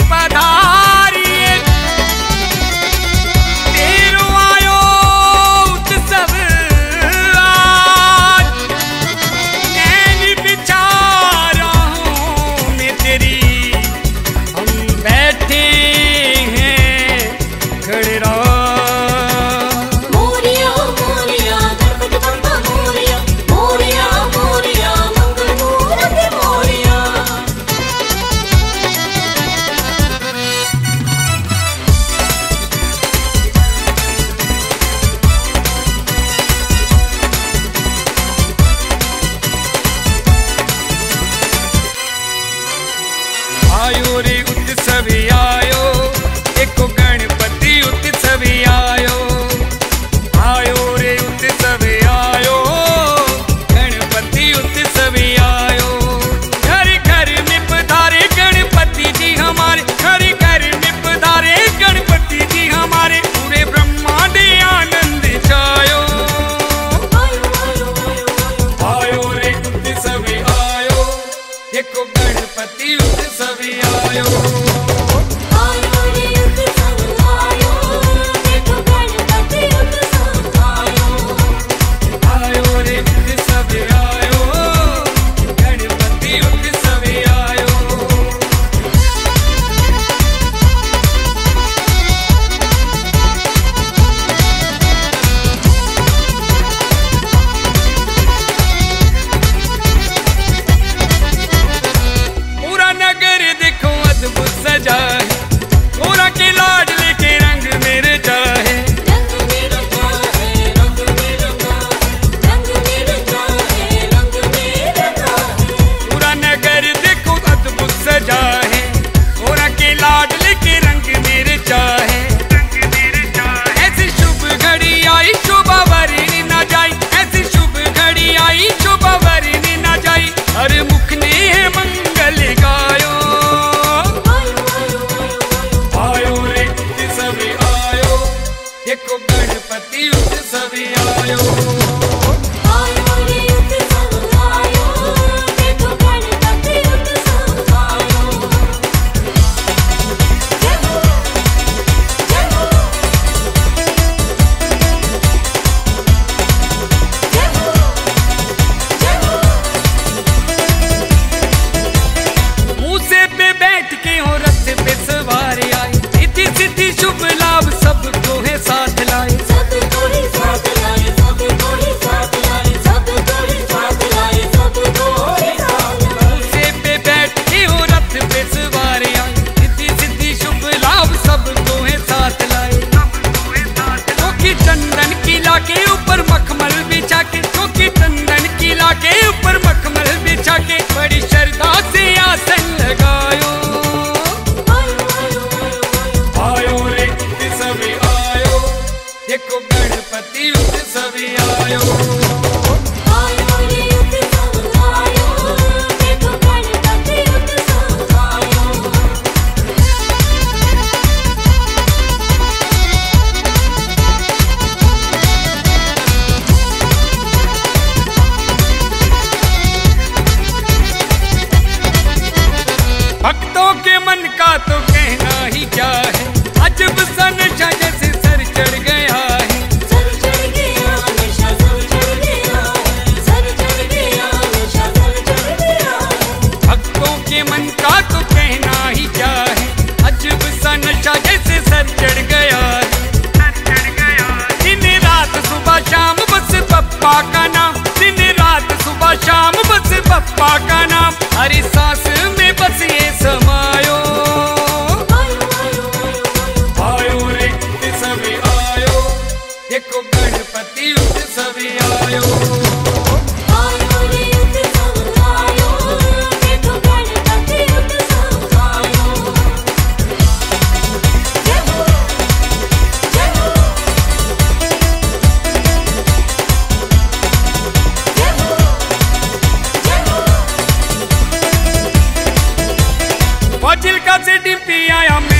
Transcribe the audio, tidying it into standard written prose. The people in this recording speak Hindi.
पधारिए, तेरो आयो उत्सव आज, नैन बिचारा हूँ मैं तेरी, हम बैठे हैं खड़े रहो। आयो रे उत्सवी आयो, एको गणपति उत्सवी आयो, आयो रे उत्सवी आयो, गणपति उत्सवी आयो। घर घर में पधारे गणपति जी हमारे, घर घर में पधारे गणपति जी हमारे, पूरे ब्रह्मांड आनंद छायो। आयो रे उत्सवी आयो, एको गणपति उत्सवी आयो। आयो रे उत्सव आयो, देखो गणपति उत्सव आयो। आयो रे उत्सव आयो, गणपति उत्सव आयो। पूरा नगर देखो अद्भुत सजा है, पूरा के लाडले के रंग मेरे चाहे, रंग मेरा चाहे, रंग मेरा चाहे, रंग मेरा चाहे, रंग मेरा चाहे। पूरा नगर देखो अद्भुत सजा है, पूरा के लाडले के रंग मेरे चाहे। ऐसी शुभ घड़ी आई शोभा वरनी न जाई, ऐसी शुभ घड़ी आई शोभा वरनी न जाई, हर मुख ने है मंगल गायो। आयो रे उत्सवी आयो, एको गणपति उत्सवी आयो। आयो रे उत्सव आयो, देखो गणपति उत्सव आयो। जय हो, जय हो, जय हो, जय हो। मूसे पे बैठ के हो रथ पे सवार आए, रिद्धि सिद्धि शुभ लाभ सबको है साथ लाए। सबको ही साथ लाए, सबको ही साथ लाए, सबको ही साथ लाए, सबको ही साथ लाए। मूसे पे बैठ के हो रथ पे सवार आए, रिद्धि सिद्धि शुभ लाभ सबको है साथ लाए। चौकी चंदन किला के ऊपर मखमल बिछा के, चौकी चंदन किला के ऊपर मखमल बिछा के, बड़ी श्रद्धा से आसन लगायो। आयो रे उत्सवी आयो, देखो गणपति उत्सवी आयो। आयो रे उत्सव आयो, देखो गणपति उत्सव आयो। भक्तों के मन का तो कहना ही क्या है, अजब सा नशा जैसे सर चढ़ गया है। सर चढ़ गया नशा, सर चढ़ गया है, सर चढ़ गया नशा, सर चढ़ गया है। भक्तों के मन का तो कहना ही क्या है, अजब सा नशा जैसे सर चढ़ गया है। दिन रात सुबह शाम बस पप्पा का नाम, दिन रात सुबह शाम बस पप्पा का नाम, हरी सांस में बस ये समायो। आयो रे उत्सवी आयो, देखो गणपति उत्सवी आयो। आयो रे उत्सव आयो, देखो गणपति उत्सव आयो। जय हो, जय हो, जय हो, जय हो। फाजिल का से डिम्पी आया